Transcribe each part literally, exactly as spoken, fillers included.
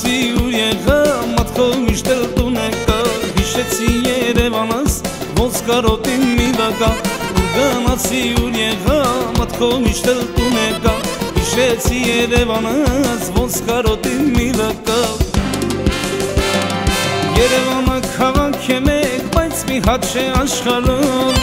գնացի ուր եղա, մատքով միշտ էլ տուն եկա, հիշեցի Երևանս, ոնց կարոտին մի վակա, ուր գնացի ուր եղա, մատքով միշտ էլ տուն եկա, հիշեցի Երևանս, ոնց կարոտին մի վակա։ Երևանը քաղաք է մեկ, բայց մի հատ չէ աշխարհում,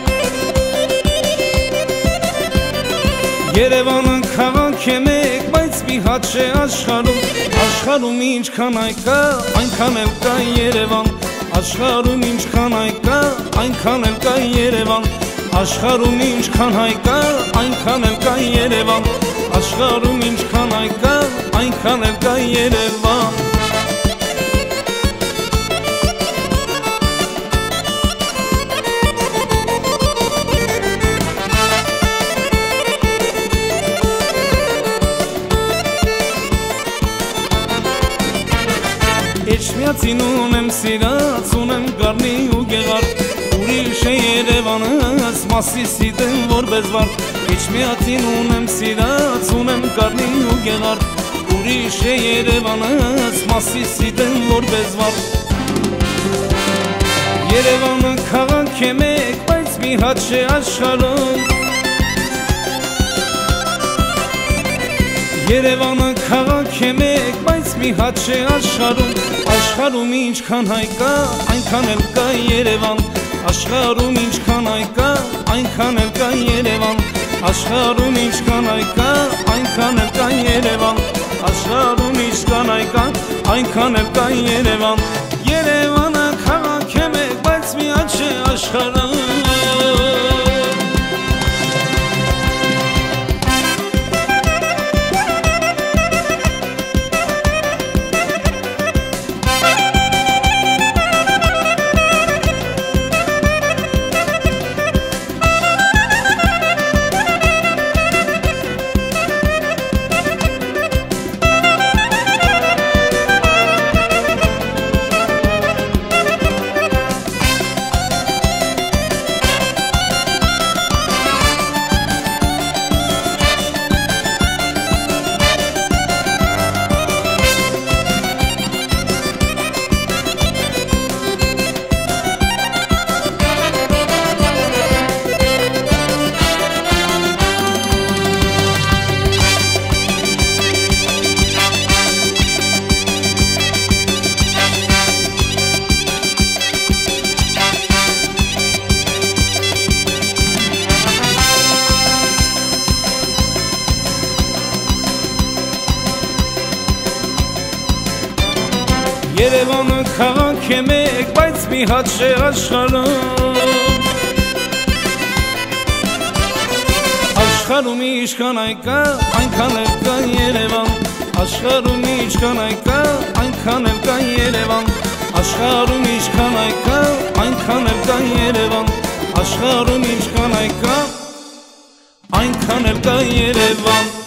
Երևանը քաղաք է մեկ, բայց մի հատ չէ աշխարհում, աշխարհում ինչքան այ կա, այնքան էլ կա Երևան, աշխարհում ինչքան այ կա, այնքան էլ կա Երևան, աշխարհում ինչքան հայ կա, այնքան էլ կա Երևան, աշխարհում ինչքան այ կա, այնքան էլ կա Երևան։ Էջմիածին ունեմ սիրած, ունեմ գառնի ու գեղար, ուրիշ է Երևանս, Մասիսի դեմ որպես վար։ Էջմիածին ունեմ սիրած, ունեմ գառնի ու գեղար, ուրիշ է Երևանս, Մասիսի դեմ որպես վար։ Երևանը քաղաք է մեկ, բայց մի հատ չէ աշխարհում, Երևանը քաղաք է մեկ, բայց մի հատ չէ աշխարհում, աշխարհում ինչքան հայ կա, այնքան էլ կա Երևան, աշխարհում ինչքան հայ կա, այնքան էլ կա Երևան, աշխարհում ինչքան հայ կա, այնքան էլ կա Երևան, աշխարհում ինչքան հայ կա, այնքան էլ կա Երևան։ Երևանը քաղաք է մեկ, բայց մի հատ չէ աշխարհում, Երևանը քաղաք է մեկ, բայց մի հատ չէ աշխարհում, աշխարհում ինչքան այ կա, այնքան էլ կա Երևան, աշխարհում ինչքան այ կա, այնքան էլ կա Երևան, աշխարհում ինչքան այ կա, այնքան էլ կա Երևան, աշխարհում ինչքան այ կա, այնքան էլ կա Երևան։